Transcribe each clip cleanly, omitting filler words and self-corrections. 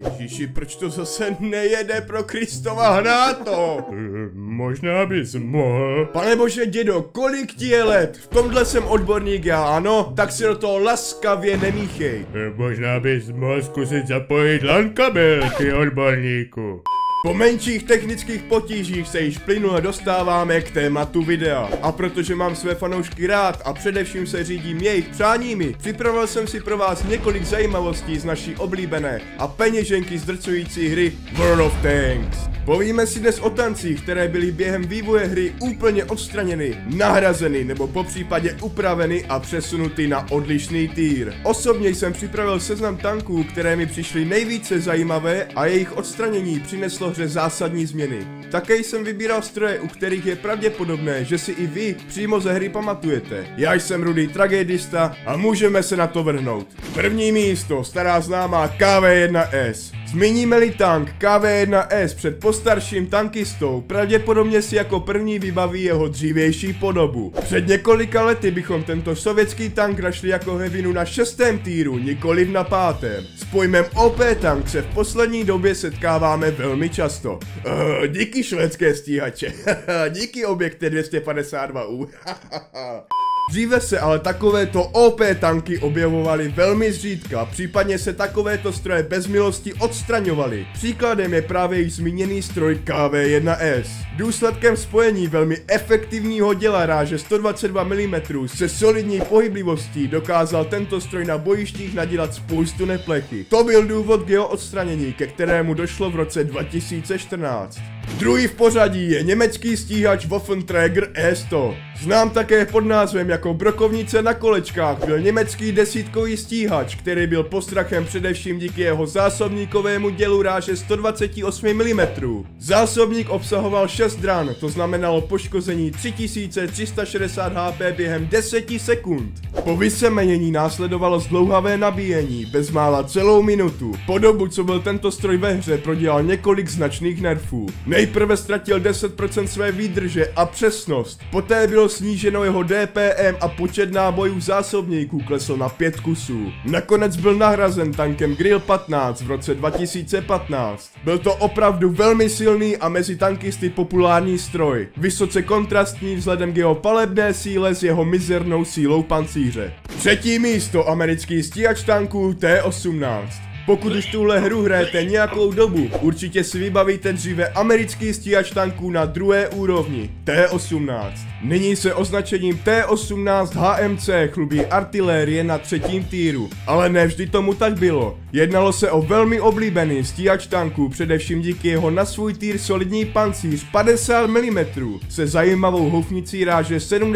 Ježiši, proč to zase nejede pro Kristova hnáto? Možná bys mohl. Pane bože, dědo, kolik ti je let? V tomhle jsem odborník já, ano? Tak si do toho laskavě nemíchej. Možná bys mohl zkusit zapojit LAN kabel, ty odborníku. Po menších technických potížích se již plynule dostáváme k tématu videa. A protože mám své fanoušky rád a především se řídím jejich přáními, připravil jsem si pro vás několik zajímavostí z naší oblíbené a peněženky zdrcující hry World of Tanks. Povíme si dnes o tancích, které byly během vývoje hry úplně odstraněny, nahrazeny nebo popřípadě upraveny a přesunuty na odlišný tier. Osobně jsem připravil seznam tanků, které mi přišly nejvíce zajímavé a jejich odstranění přineslo hře zásadní změny. Také jsem vybíral stroje, u kterých je pravděpodobné, že si i vy přímo ze hry pamatujete. Já jsem Rudý tragédista a můžeme se na to vrhnout. První místo, stará známá KV-1S. Zmíníme-li tank KV-1S před postarším tankistou, pravděpodobně si jako první vybaví jeho dřívější podobu. Před několika lety bychom tento sovětský tank našli jako hevinu na 6. týru, nikoliv na 5. S pojmem OP tank se v poslední době setkáváme velmi často. Díky švédské stíhače. Díky objekte 252U. Dříve se ale takovéto OP tanky objevovaly velmi zřídka, případně se takovéto stroje bez milosti odstraňovaly. Příkladem je právě již zmíněný stroj KV-1S. Důsledkem spojení velmi efektivního děla ráže 122 mm se solidní pohyblivostí dokázal tento stroj na bojištích nadělat spoustu neplechy. To byl důvod k jeho odstranění, ke kterému došlo v roce 2014. Druhý v pořadí je německý stíhač Waffenträger E100. Znám také pod názvem jako brokovnice na kolečkách, byl německý desítkový stíhač, který byl postrachem především díky jeho zásobníkovému dělu ráže 128 mm. Zásobník obsahoval 6 dran, to znamenalo poškození 3360 HP během 10 sekund. Po vysemenění následovalo zdlouhavé nabíjení, bezmála celou minutu. Po dobu, co byl tento stroj ve hře, prodělal několik značných nerfů. Nejprve ztratil 10% své výdrže a přesnost, poté bylo sníženo jeho DPM a počet nábojů zásobníků klesl na 5 kusů. Nakonec byl nahrazen tankem Grill 15 v roce 2015. Byl to opravdu velmi silný a mezi tankisty populární stroj, vysoce kontrastní vzhledem k jeho palebné síle s jeho mizernou sílou pancíře. Třetí místo, americký stíhač tanků T-18. Pokud už tuhle hru hrajete nějakou dobu, určitě si vybavíte dříve americký stíhač tanků na druhé úrovni, T-18. Nyní se označením T-18 HMC chlubí artilérie na 3. týru, ale ne vždy tomu tak bylo. Jednalo se o velmi oblíbený stíhač tanků, především díky jeho na svůj týr solidní pancíř 50 mm se zajímavou houfnicí ráže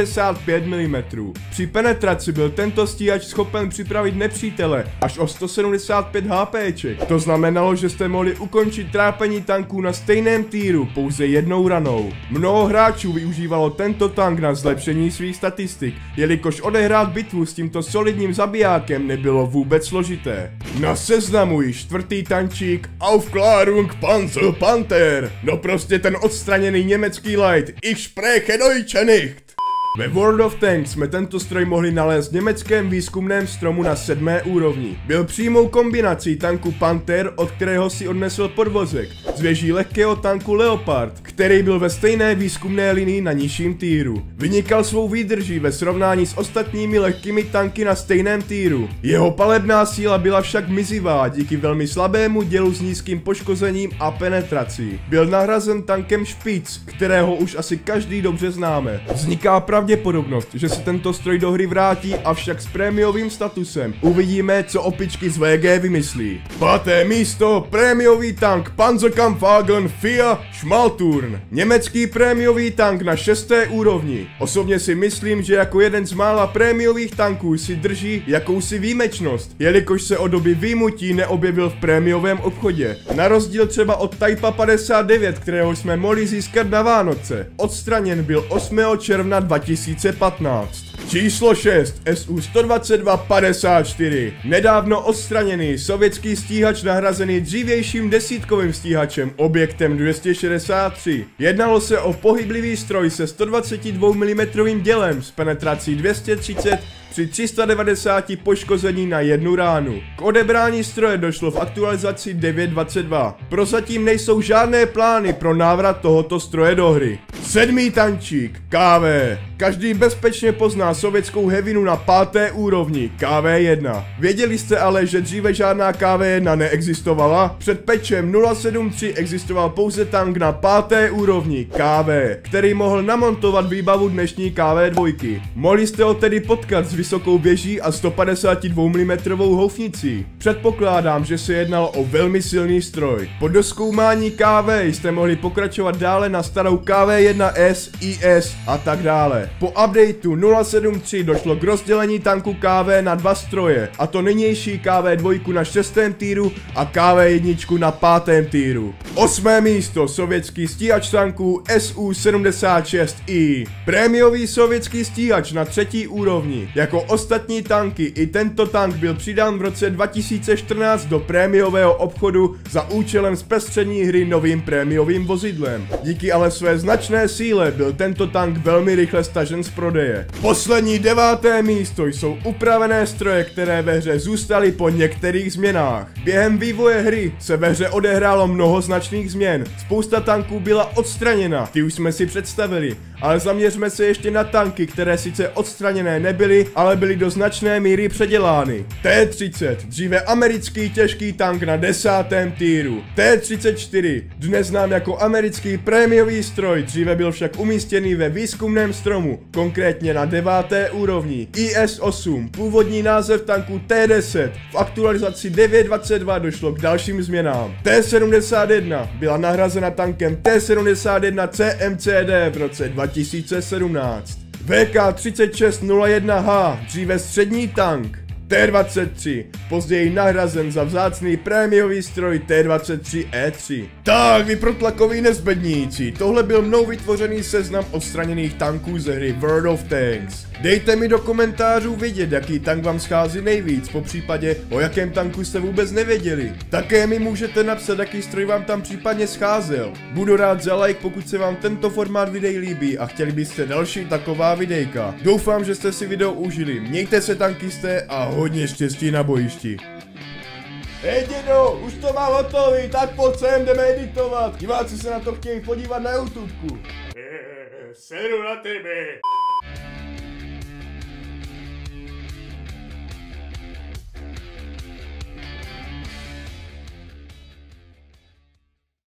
75 mm. Při penetraci byl tento stíhač schopen připravit nepřítele až o 175 HPček. To znamenalo, že jste mohli ukončit trápení tanků na stejném týru pouze jednou ranou. Mnoho hráčů využívalo tento tank na zlepšení svých statistik, jelikož odehrát bitvu s tímto solidním zabijákem nebylo vůbec složité. Na seznamu již 4. tančík Aufklärung Panzerpanther. No prostě ten odstraněný německý light. Ich spreche Deutsche nicht. Ve World of Tanks jsme tento stroj mohli nalézt v německém výzkumném stromu na 7. úrovni. Byl přímou kombinací tanku Panther, od kterého si odnesl podvozek, z věží lehkého tanku Leopard, který byl ve stejné výzkumné linii na nižším týru. Vynikal svou výdrží ve srovnání s ostatními lehkými tanky na stejném týru. Jeho palebná síla byla však mizivá díky velmi slabému dělu s nízkým poškozením a penetrací. Byl nahrazen tankem Spitz, kterého už asi každý dobře známe. Vzniká pravděpodobnost, že se tento stroj do hry vrátí, avšak s prémiovým statusem. Uvidíme, co opičky z VG vymyslí. 5. místo, prémiový tank Panzerkampfwagen 4 Schmalturn. Německý prémiový tank na 6. úrovni. Osobně si myslím, že jako jeden z mála prémiových tanků si drží jakousi výjimečnost, jelikož se od doby výjimutí neobjevil v prémiovém obchodě. Na rozdíl třeba od Type 59, kterého jsme mohli získat na Vánoce. Odstraněn byl 8. června 2015. Číslo 6. SU-122-54. Nedávno odstraněný sovětský stíhač nahrazený dřívějším desítkovým stíhačem objektem 263. Jednalo se o pohyblivý stroj se 122 mm dělem s penetrací 230 při 390 poškození na 1 ránu. K odebrání stroje došlo v aktualizaci 9.22. Prozatím nejsou žádné plány pro návrat tohoto stroje do hry. 7. tančík, KV. Každý bezpečně pozná sovětskou hevinu na 5. úrovni, KV-1. Věděli jste ale, že dříve žádná KV-1 neexistovala? Před patchem 073 existoval pouze tank na 5. úrovni, KV, který mohl namontovat výbavu dnešní KV-2. Mohli jste ho tedy potkat s vysokou věží a 152 mm houfnicí. Předpokládám, že se jednalo o velmi silný stroj. Po dozkoumání KV jste mohli pokračovat dále na starou KV-1S, IS a tak dále. Po updateu 073 došlo k rozdělení tanku KV na 2 stroje, a to nynější KV-2 na 6. týru a KV-1 na 5. týru. 8. místo, sovětský stíhač tanků Su-76I. Prémiový sovětský stíhač na 3. úrovni. Jako ostatní tanky, i tento tank byl přidán v roce 2014 do prémiového obchodu za účelem zpestření hry novým prémiovým vozidlem. Díky ale své značné síle byl tento tank velmi rychle stažen z prodeje. Poslední 9. místo jsou upravené stroje, které ve hře zůstaly po některých změnách. Během vývoje hry se ve hře odehrálo mnoho značných změn. Spousta tanků byla odstraněna, ty už jsme si představili, ale zaměřme se ještě na tanky, které sice odstraněné nebyly, ale byly do značné míry předělány. T-30, dříve americký těžký tank na 10. týru. T-34, dnes znám jako americký prémiový stroj, dříve byl však umístěný ve výzkumném stromu, konkrétně na 9. úrovni. IS-8, původní název tanku T-10, v aktualizaci 9.22 došlo k dalším změnám. T-71 byla nahrazena tankem T-71 CMCD v roce 2017. VK-3601H, dříve střední tank. T-23, později nahrazen za vzácný prémiový stroj T-23E3. Tak, vy protlakoví nezbedníci, tohle byl mnou vytvořený seznam odstraněných tanků ze hry World of Tanks. Dejte mi do komentářů vědět, jaký tank vám schází nejvíc, popřípadě o jakém tanku jste vůbec nevěděli. Také mi můžete napsat, jaký stroj vám tam případně scházel. Budu rád za like, pokud se vám tento formát videí líbí a chtěli byste další taková videjka. Doufám, že jste si video užili, mějte se tankisté a hodně štěstí na bojišti. Hej dědo, už to mám hotový, tak pojď sem, jdeme editovat. Diváci se na to chtějí podívat na YouTubeku. Seru na tebe.